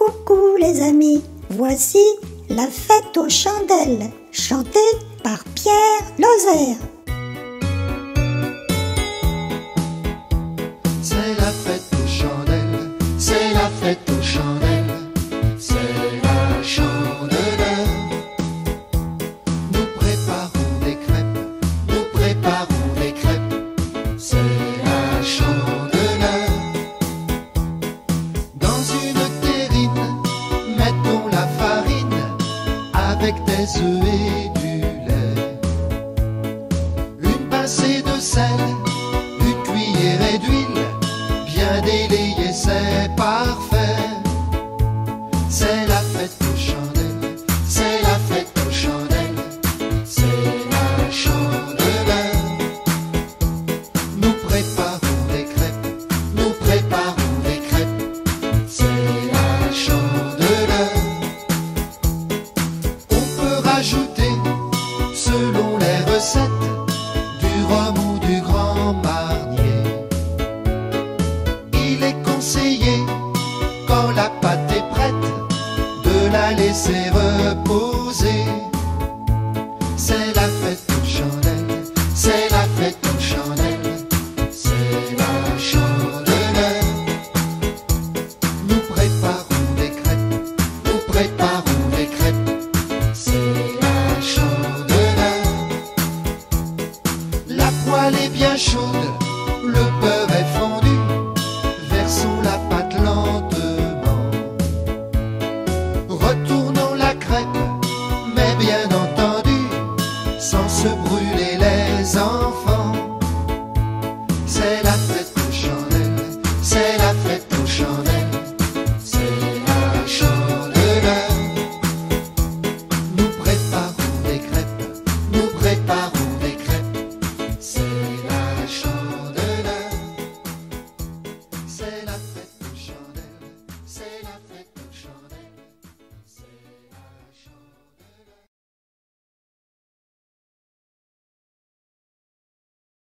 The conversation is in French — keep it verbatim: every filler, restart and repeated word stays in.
Coucou les amis, voici la fête aux chandelles, chantée par Pierre Lozère. C'est la fête aux chandelles, c'est la fête aux chandelles, c'est la chandeleur. Nous préparons des crêpes, nous préparons des crêpes, c'est la chandeleur. Dans une terrine, mettons la farine avec des œufs et du lait. Une pincée de sel, une cuillerée d'huile, bien délayé, c'est pas